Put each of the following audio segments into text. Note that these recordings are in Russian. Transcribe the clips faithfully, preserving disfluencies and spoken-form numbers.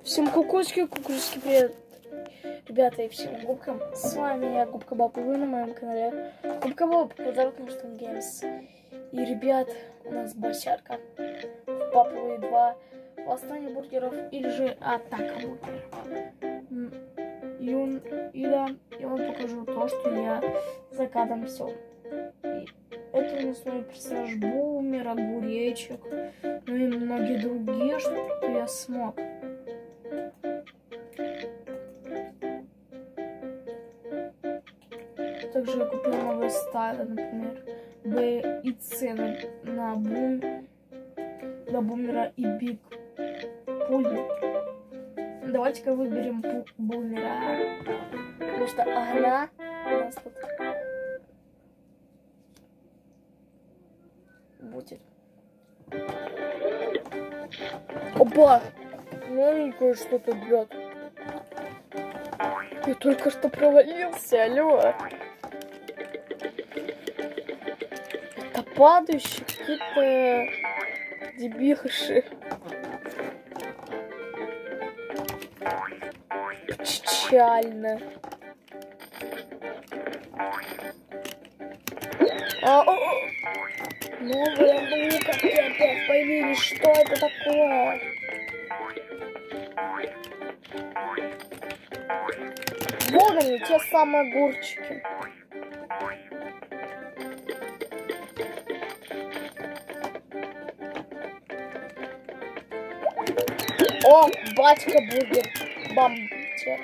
Всем кукушки, кукушки, привет, ребята, и всем губкам. С вами я, Губка Боб, и вы на моем канале Губка Боб, подарок Муштан Геймс. И, ребят, у нас босярка в Папуи два, восстание бургеров или же атака бургеров. И он, и да, я вам покажу то, что я за кадром все. И это у нас новый персонаж Бумер, Огуречек, ну и многие другие, что я смог. Также я купил новые стайлы, например, Б и С на, на Бум, на Бумера и Биг Пули. Давайте-ка выберем бу Бумера, потому что она у нас тут будет. Опа! Новенькое что-то бьет. Я только что провалился, алло. Это падающие какие-то дебихаши. Печально. А, о, о. Новые луковки опять появились. Что это такое? Вот они, те самые огурчики. О, батька бургер. Бамчер.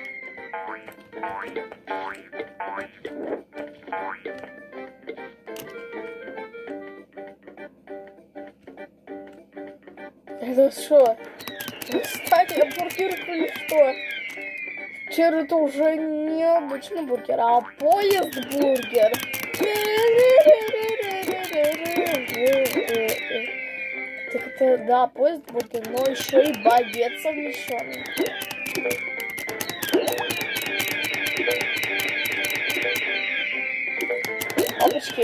Это что? Кстати, бургер или что? Теперь это уже не обычный бургер, а поезд-бургер. Так это, да, поезд-бургер, но еще и багет совмещенный. Опачки.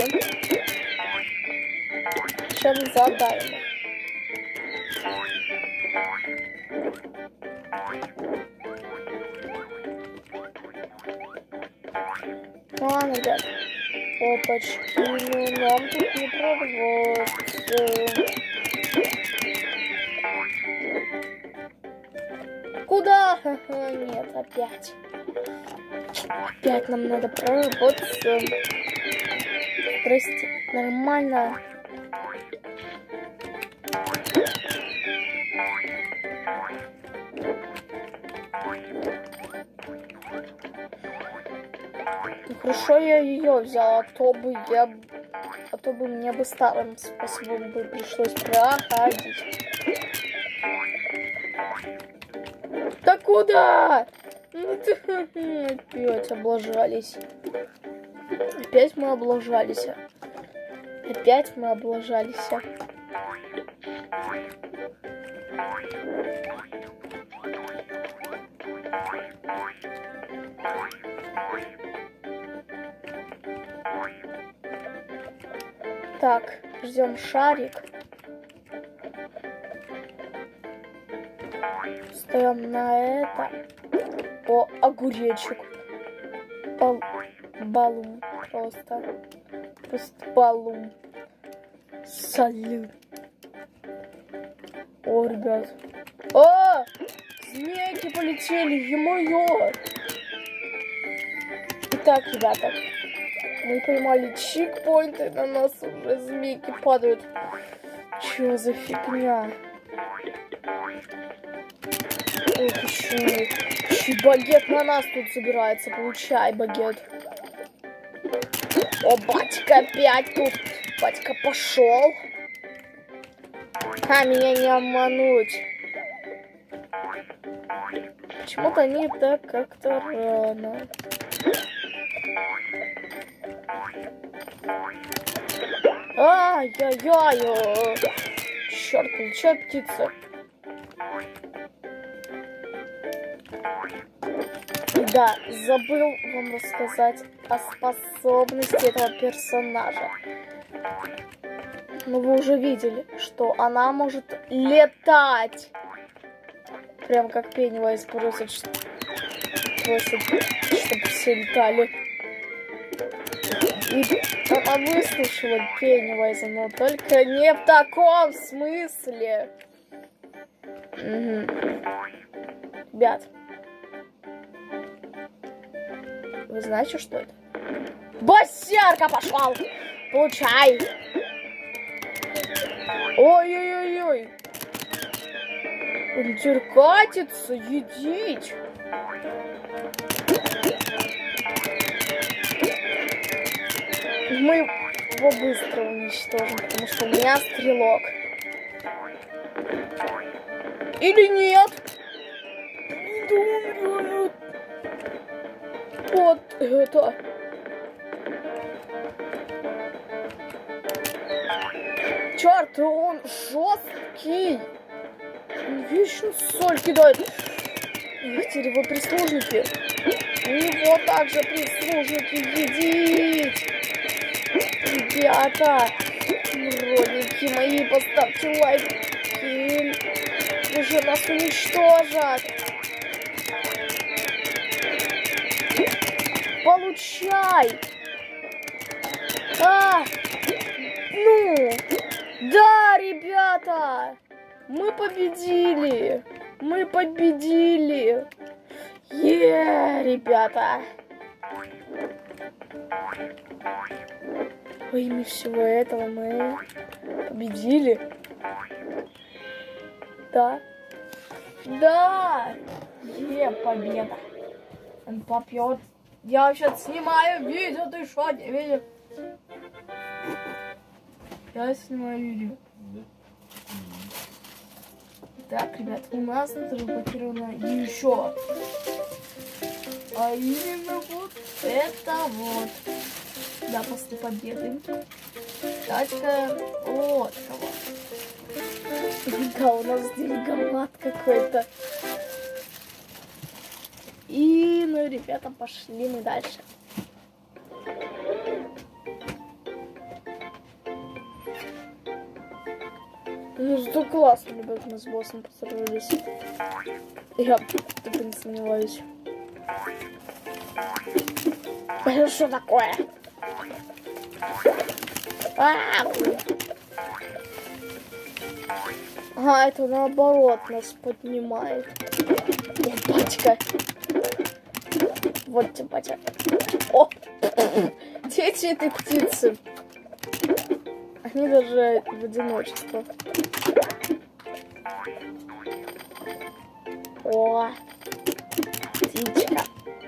Сейчас задаем. Ладно, ребят. Опачки, ну нам тут не прорваться. Куда? Нет, опять. Опять нам надо проработаться. Здрасте. Нормально. Ну, хорошо, я ее взяла, а то бы я, а то бы мне бы старым способом бы пришлось проходить. Да куда? Ну ты опять облажались. Опять мы облажались. Опять мы облажались. Так, ждем шарик. Ставим на это. О, огуречек. Бал балум. Просто. Просто балум. Салют. О, ребят. О! Змейки полетели, ё-моё! Итак, ребята. Мы поймали чикпоинты, на нас уже змейки падают. Чё за фигня? Ох, еще, еще багет на нас тут собирается. Получай, багет. О, батька опять тут. Батька пошел. А, меня не обмануть. Почему-то они так как-то рано. Ай-яй-яй! Черт, получай птица. Да, забыл вам рассказать о способности этого персонажа. Но вы уже видели, что она может летать. Прям как Пеннивайз просит, что... просит, чтобы все летали. И она выслушала Пеннивайза, но только не в таком смысле. Угу. Ребят, вы знаете, что это? Босярка пошел! Получай! Ой-ой-ой-ой! Он теперь катится, едить! Мы его быстро уничтожим, потому что у меня стрелок. Или нет? Думаю, вот это. Черт, он жесткий. Он вечно соль кидает. Их теперь его прислужники. Его также прислужники едить. Ребята, ролики мои, поставьте лайки. Уже нас уничтожат. Получай. А, ну, да, ребята, мы победили. Мы победили. Е, ребята. Во имя всего этого мы победили. Да. Да. Е, победа. Он попьет. Я сейчас снимаю видео, ты что, не видишь? Я снимаю видео. Так, ребят, у нас разблокировано еще. А именно вот это вот. Да, после победы. Тачка вот кого. Да, у нас деньгомат какой-то. И, ну, ребята, пошли мы дальше. Ну, зато классно, ребят, мы с боссом посорвались. Я только не сомневаюсь. Это что такое? А, а, это наоборот нас поднимает. О, батька. Вот тебе, батя. О, дети этой птицы. Они даже в одиночество. О, птичка.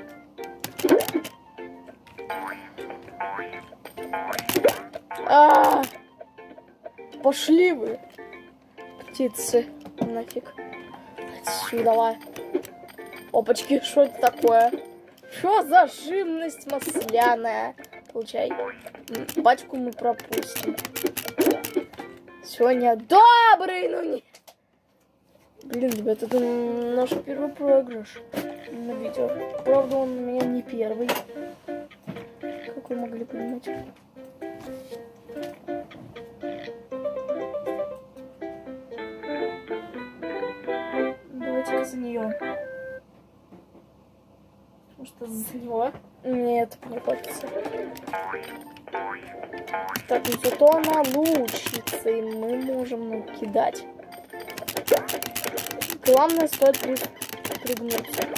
А, пошли вы, птицы, нафиг. Отсюда. Опачки, что это такое? Что за живность масляная? Получай. Пачку мы пропустим. Сегодня добрый, ну не... Блин, ребят, это наш первый проигрыш на видео. Правда, он у меня не первый. Как вы могли понимать? Давайте-ка за нее. Потому что за него нет, не хочется. Так, ну зато она лучница, и мы можем накидать. Главное, стоит пригнуться.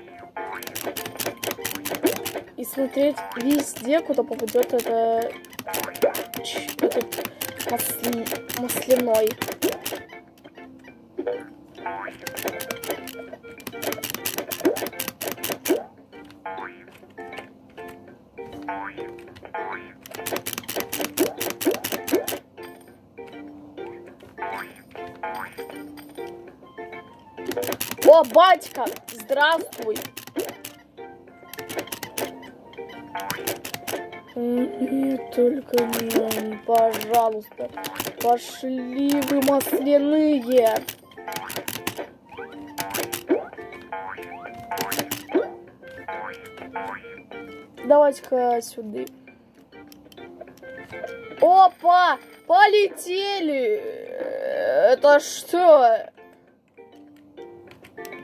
И смотреть везде, куда попадет это... этот масли... масляной. О, батька, здравствуй. Нет, только не, пожалуйста. Пошли вы, масляные. Давайте-ка сюда. Опа, полетели. Это что?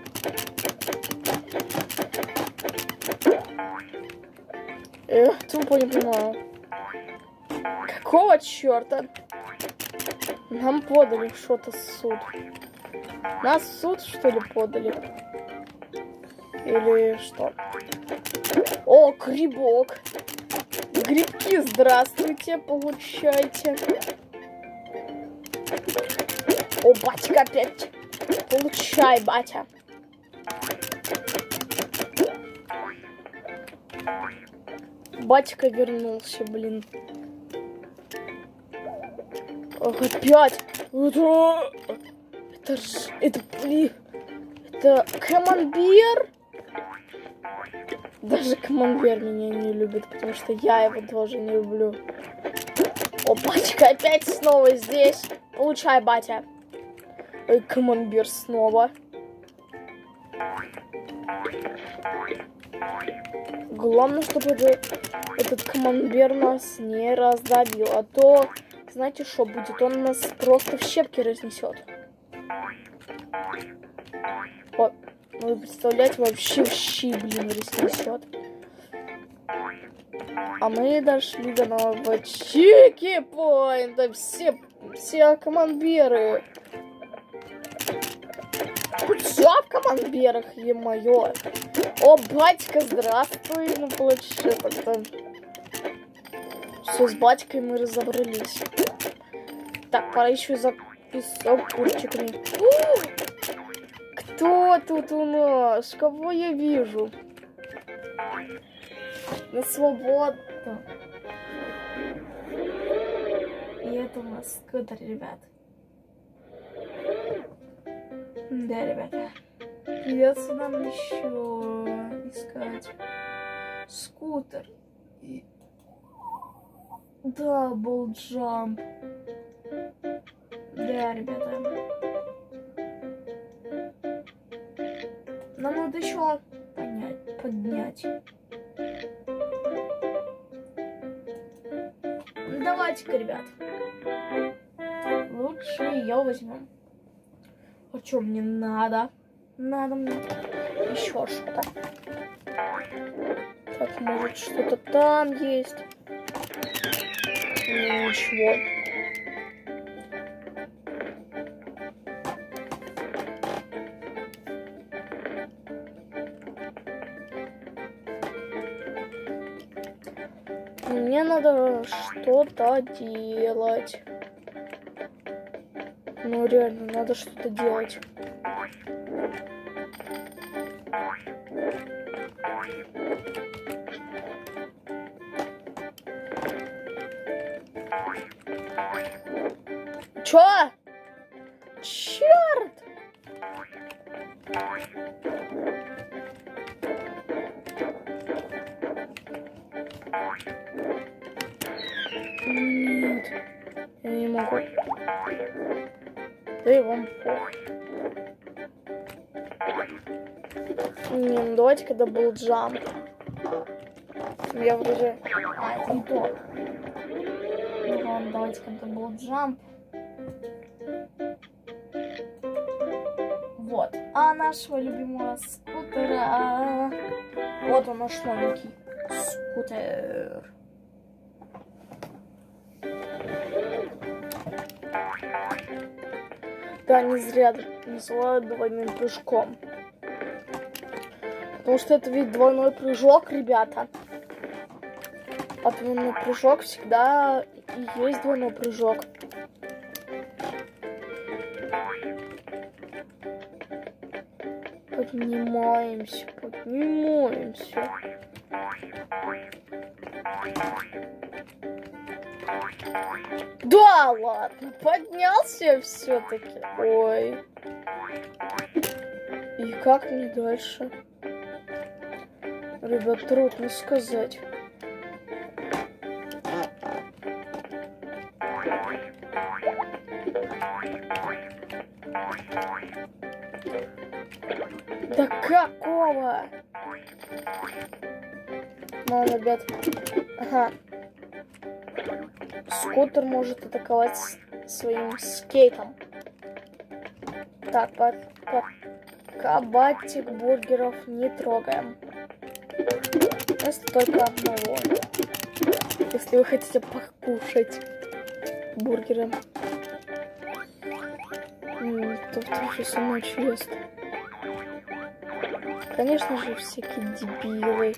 Эх, тупо не понимаю. Какого черта? Нам подали что-то суд. Нас в суд, что ли, подали? Или что? О, грибок. Грибки, здравствуйте, получайте. О, батька опять. Получай, батя. Батька вернулся, блин. Ох, опять. Это... Это ж... Это, блин... Это камамбер? Даже камамбер меня не любит, потому что я его тоже не люблю. О, батька опять снова здесь. Получай, батя. Ой, камамбер снова. Главное, чтобы это, этот камамбер нас не раздавил. А то, знаете что будет? Он нас просто в щепки разнесет. О, вы представляете, вообще в щи, блин, разнесет. А мы дошли до нового чики-поинта. Все, все камамберы. Тут все в камамберах, е-мое. О, батька, здравствуй. Ну, вообще как-то... Все, с батькой мы разобрались. Так, пора еще за песок курчиками. Кто тут у нас? Кого я вижу? На свободу. И это у нас скутер, ребят. Да, ребята. Придется нам еще искать скутер. И... Дабл джамп. Да, ребята. Нам надо еще понять, поднять. Давайте-ка, ребят. Лучше ее возьмем. А что мне надо? Надо мне еще что-то. Так, может, что-то там есть. Ничего. Мне надо что-то делать. Ну реально, надо что-то делать. Чё? Черт! Нет, я не могу. Да и вам похуй. Не, ну давайте, когда был джамп. Я вроде... А, это не то. Ну ладно, давайте, когда был джамп. Вот. А нашего любимого скутера... Вот он, наш новенький скутер. Да, не зря называют двойным прыжком. Потому что это ведь двойной прыжок, ребята. А двойной прыжок всегда и есть двойной прыжок. Поднимаемся, поднимаемся. Да ладно, поднялся все-таки. Ой. И как мне дальше? Ребят, трудно сказать. Да какого? Ну, ребят. Ага. Скутер может атаковать своим скейтом. Так, под, под кабатик бургеров не трогаем. Вместо только одного. Если вы хотите покушать бургеры. То кто же со мной ест? Конечно же, всякие дебилы.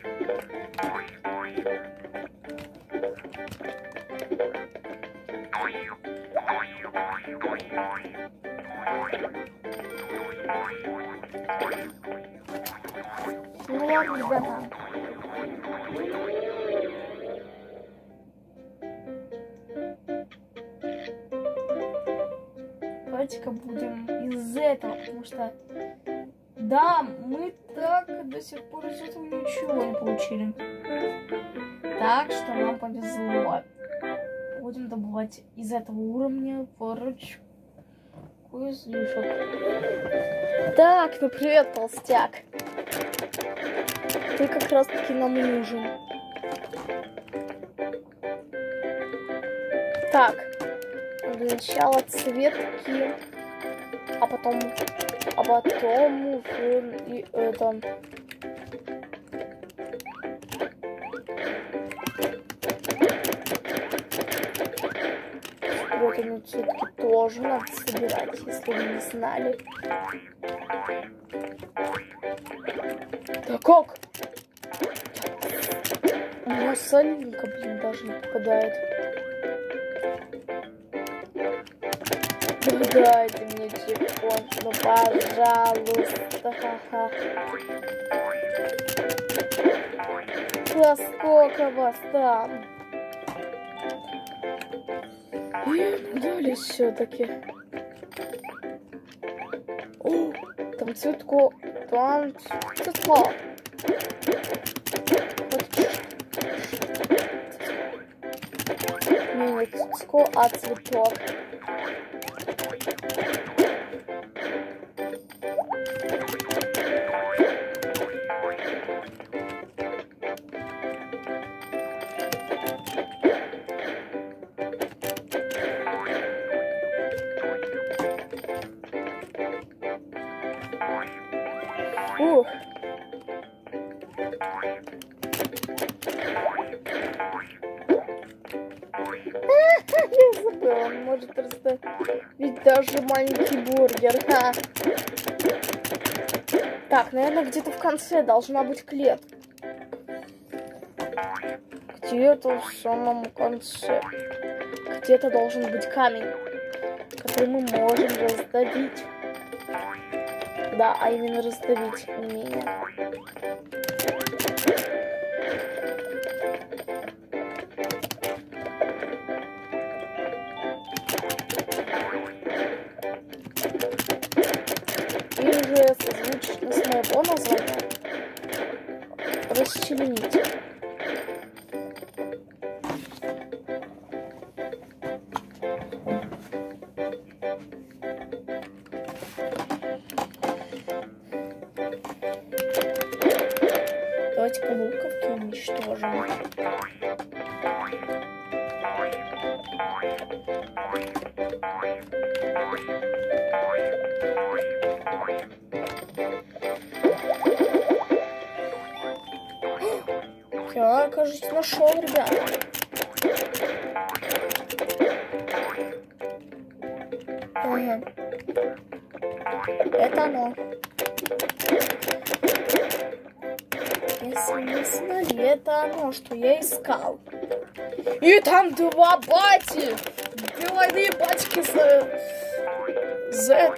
Ну ладно, ребята. Давайте-ка будем из этого, потому что да, мы так до сих пор из этого ничего не получили. Так что нам повезло. Будем добывать из этого уровня выручку излишек. Так, ну привет, толстяк. Ты как раз таки нам и нужен. Так, для начала цветки, а потом, а потом уже и это. Спрятанные цветки тоже надо собирать, если вы не знали. Да как? У меня солинка, блин, даже не попадает. Дайте мне телефон, ну пожалуйста, ха-ха. Да сколько вас там? Дали все-таки. О, там цветко, там цветко. Не, не цветко, а цветок. Ух. Я забыла, он может раздавить даже маленький бургер. Ха. Так, наверное, где-то в конце должна быть клетка. Где-то в самом конце. Где-то должен быть камень, который мы можем раздавить. Да, а именно раздавить, не меня. И уже созвучно с моего названия расчленить. Давайте-ка луковки уничтожим. Я, кажется, нашел, ребята. Ага. Это оно. Если не знали, это оно, что я искал. И там два бати. Двойные батики за... За...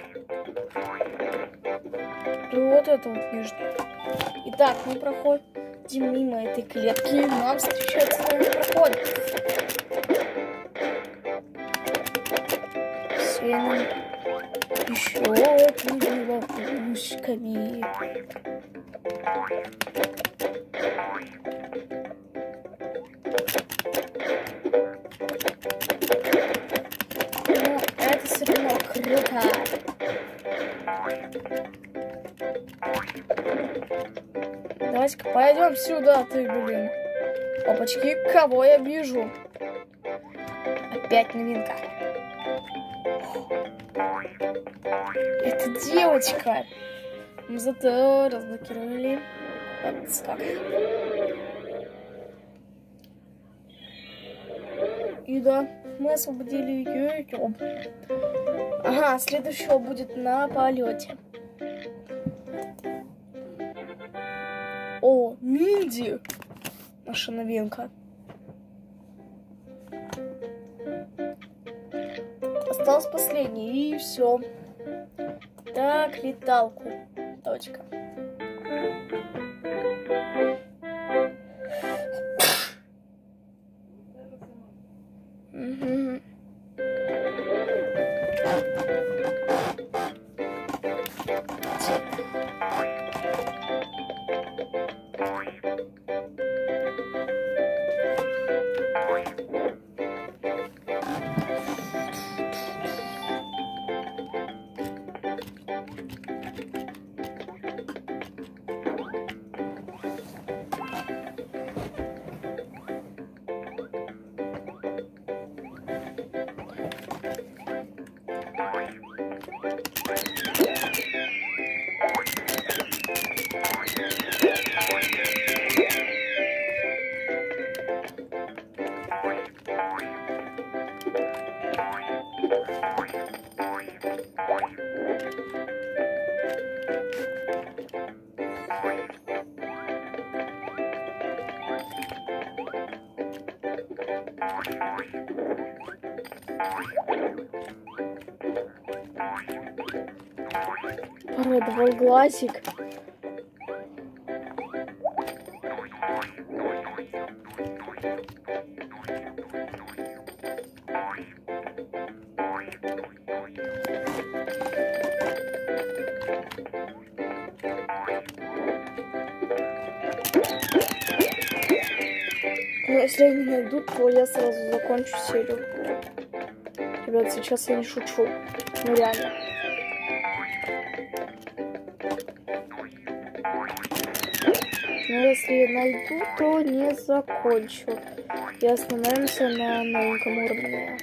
И вот это вот между. Итак, мы проходим мимо этой клетки, и нам встречается на проходе. Всем еще одними ловушками. Ну, это все равно круто. Давайте-ка пойдем сюда, ты, блин. Опачки, кого я вижу? Опять новинка. Это девочка. Мы зато разблокировали. Отскак. И да, мы освободили YouTube. Ага, следующего будет на полете. О, Минди! Наша новинка. Осталось последний, и все. Так, леталку. Точка. Угу. Породовый глазик. Но если они найдут, то я сразу закончу серию. Ребят, сейчас я не шучу. Ну реально. Но если я найду, то не закончу. И остановимся на новеньком уровне.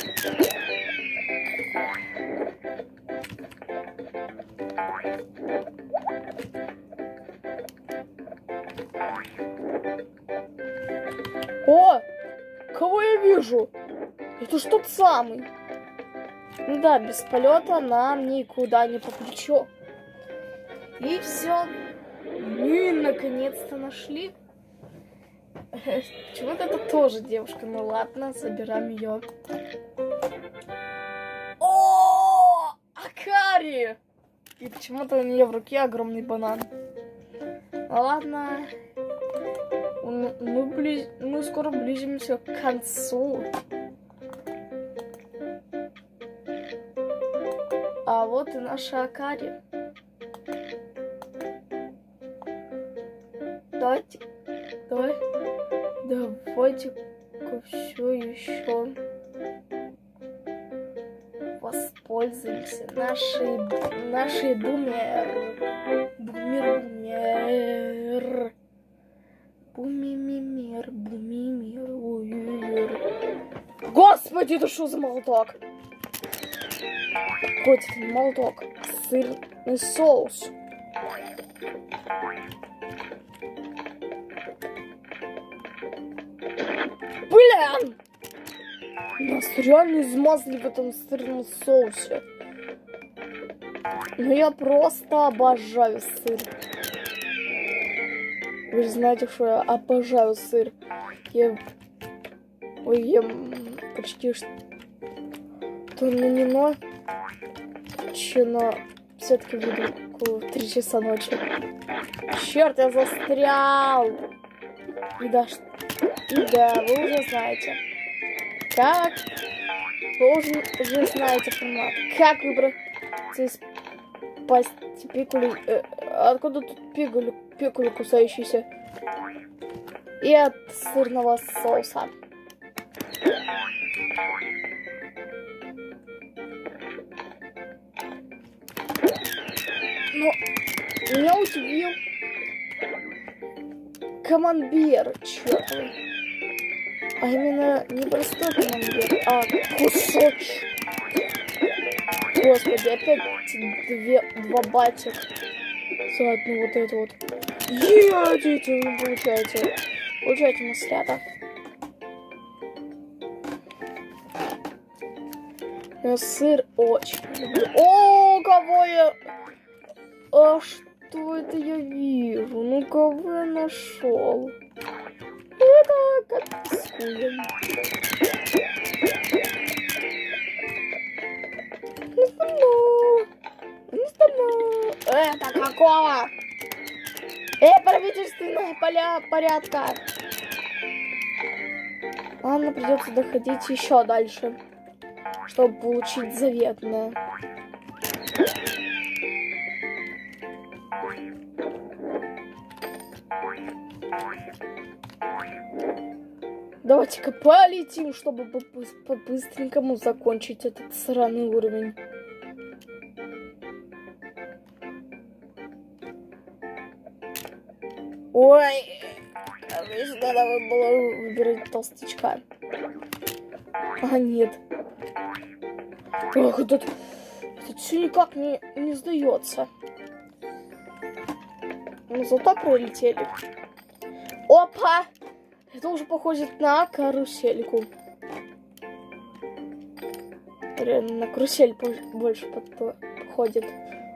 О! Кого я вижу? Это ж тот самый. Ну да, без полета нам никуда не по плечу. И все. Мы наконец-то нашли. Почему-то это тоже девушка. Ну ладно, забираем ее. О, Акари! И почему-то у нее в руке огромный банан. Ну ладно. Мы, близ... мы скоро близимся к концу. А вот и наша Акари. Давайте, давай, давайте-ка все еще воспользуемся нашей, нашей бумер, бумер, бумер, бумимимер, бумимир, уюр. Господи, это что за молоток? Какой это не молоток, а сырный соус. Блин! Нас реально измазали в этом сырном соусе. Но я просто обожаю сыр. Вы же знаете, что я обожаю сыр. Я Ой, ем почти что на нино, но все-таки выйду около три часа ночи. Черт, я застрял! И да, и да, вы уже знаете. Как? Вы уже, уже знаете, как выбраться из пасти пикули. Э, откуда тут пикули, пикули кусающиеся? И от сырного соуса. Но меня удивил камамбер, черт. А именно не простой камамбер, а кусочек. Господи, опять две, два батик за одну вот эту вот. Едите, вы получаете. Получаете маслята. Я сыр очень люблю. О, кого я... А что это я вижу? Ну, кого я нашел? Это отпискуем. Не стану. Не стану. Это какого? Эй, правительственная поля порядка. Ладно, придется доходить еще дальше, чтобы получить заветное. Давайте-ка полетим, чтобы по-быстренькому закончить этот сраный уровень. Ой, конечно, надо было выбирать толстячка. А, нет. Ох, этот, этот все никак не, не сдается. Но зато пролетели. Опа! Это уже похоже на карусельку. Реально, на карусель больше походит.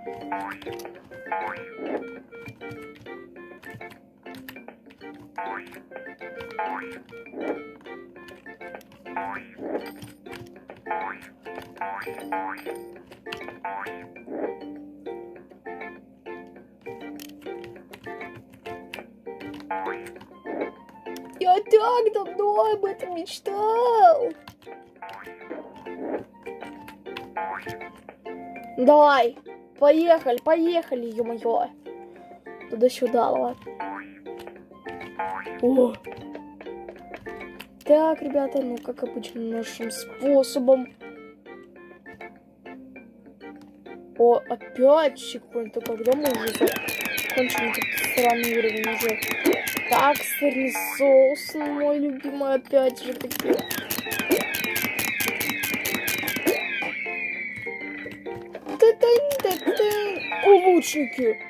Я так давно об этом мечтал. Давай, поехали, поехали, ё-моё. Туда-сюда, ладно. О. Так, ребята, ну, как обычно, нашим способом. О, опять чекпоинт. Когда мы уже закончим этот странный уровень уже? Так, сырный соус, мой любимый, опять же таки. О, лучники!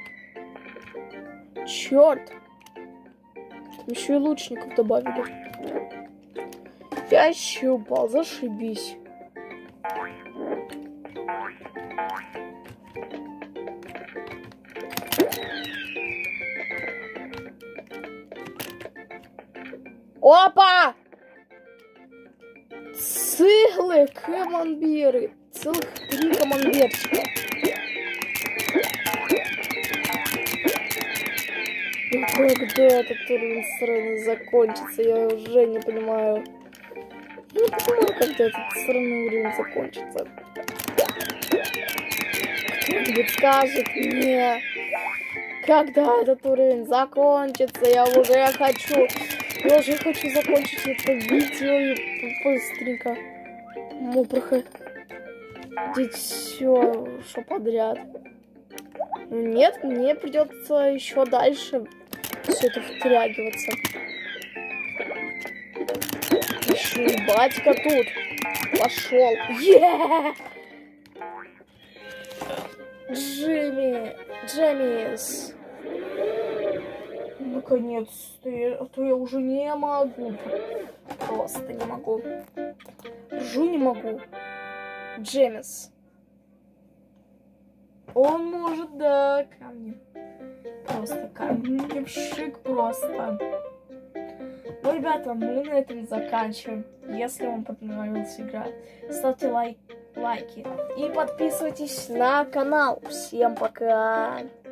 Черт! Еще и лучников добавили. Я щупал, зашибись. Опа! Целых командиры. Целых три командирчика. Ну, когда этот уровень сраный закончится, я уже не понимаю. Я не понимаю, когда этот сраный уровень закончится. Кто-нибудь скажет мне, когда этот уровень закончится, я уже хочу, я уже хочу закончить это видео и быстренько ну, проходить все, что подряд. Нет, мне придется еще дальше все это втягиваться. Еще и батька тут пошел. Yeah! Джимми, Джемис. Наконец-то, а то я уже не могу. Просто не могу. Жу не могу. Джемис. Он может, да, камни. Просто камневщик просто. Ну, ребята, мы на этом заканчиваем. Если вам понравилась игра, ставьте лайк, лайки и подписывайтесь на канал. Всем пока!